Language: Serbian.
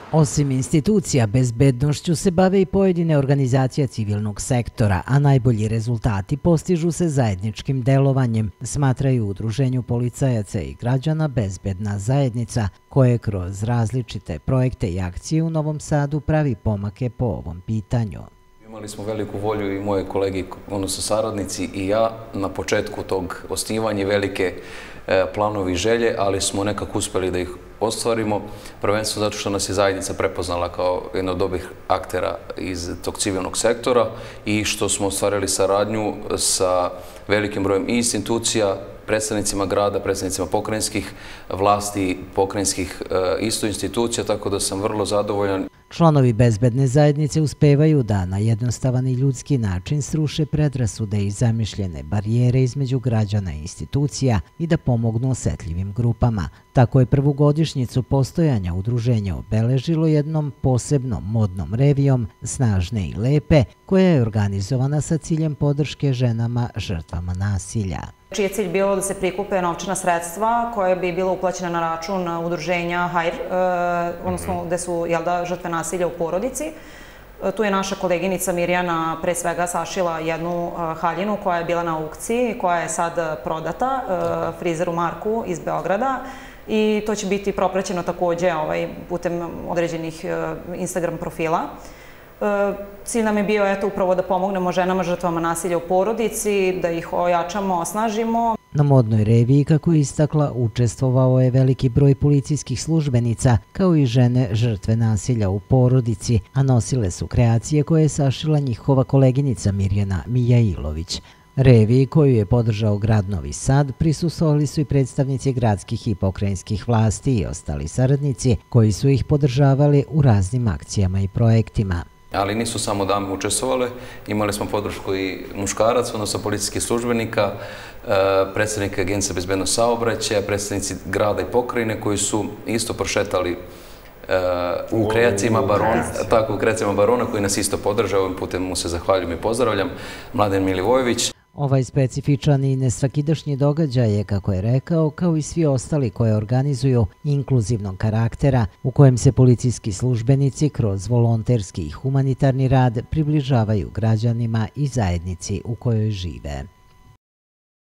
Osim institucija, bezbednošću se bave i pojedine organizacije civilnog sektora, a najbolji rezultati postižu se zajedničkim delovanjem, smatraju u Udruženju policajaca i građana Bezbedna zajednica, koje kroz različite projekte i akcije u Novom Sadu pravi pomake po ovom pitanju. Imali smo veliku volju i moje kolegi, odnosno saradnici i ja, na početku tog osnivanja velike planovi i želje, ali smo nekako uspjeli da ih ostvarimo, prvenstveno zato što nas je zajednica prepoznala kao jedno od dobrih aktera iz tog civilnog sektora i što smo ostvarili saradnju sa velikim brojem institucija, predstavnicima grada, predstavnicima pokrajinskih vlasti, pokrajinskih isto institucija, tako da sam vrlo zadovoljan. Članovi Bezbedne zajednice uspevaju da na jednostavan i ljudski način sruše predrasude i zamišljene barijere između građana i institucija i da pomognu osetljivim grupama. Tako je prvu godišnjicu postojanja udruženja obeležilo jednom posebnom modnom revijom Snažne i lepe, koja je organizovana sa ciljem podrške ženama žrtvama nasilja. Čiji je cilj bilo da se prikupe novčana sredstva koje bi bilo uplaćene na račun udruženja HAIR, odnosno gde su žrtve nasilja u porodici. Tu je naša koleginica Mirjana pre svega sašila jednu haljinu koja je bila na aukciji, koja je sad prodata frizeru Marku iz Beograda i to će biti propraćeno takođe putem određenih Instagram profila. Cilj nam je bio upravo da pomognemo ženama žrtvama nasilja u porodici, da ih ojačamo, osnažimo. Na modnoj reviji, kako je istakla, učestvovao je veliki broj policijskih službenica, kao i žene žrtve nasilja u porodici, a nosile su kreacije koje je sašila njihova koleginica Mirjana Mijailović. Reviji, koju je podržao grad Novi Sad, prisustvovali su i predstavnici gradskih i pokrajinskih vlasti i ostali saradnici koji su ih podržavali u raznim akcijama i projektima. Ali nisu samo dame učestvovale, imali smo podršku i muškaraca, odnosno policijskih službenika, predstavnika Agencije bezbednosti saobraćaja, predstavnici grada i pokrajine koji su isto prošetali u kreacijama Barona, koji nas isto podržao, ovim putem mu se zahvaljujem i pozdravljam, Mladen Milivojević. Ovaj specifičan i nesvakidašnji događaj je, kako je rekao, kao i svi ostali koje organizuju, inkluzivnog karaktera, u kojem se policijski službenici kroz volonterski i humanitarni rad približavaju građanima i zajednici u kojoj žive.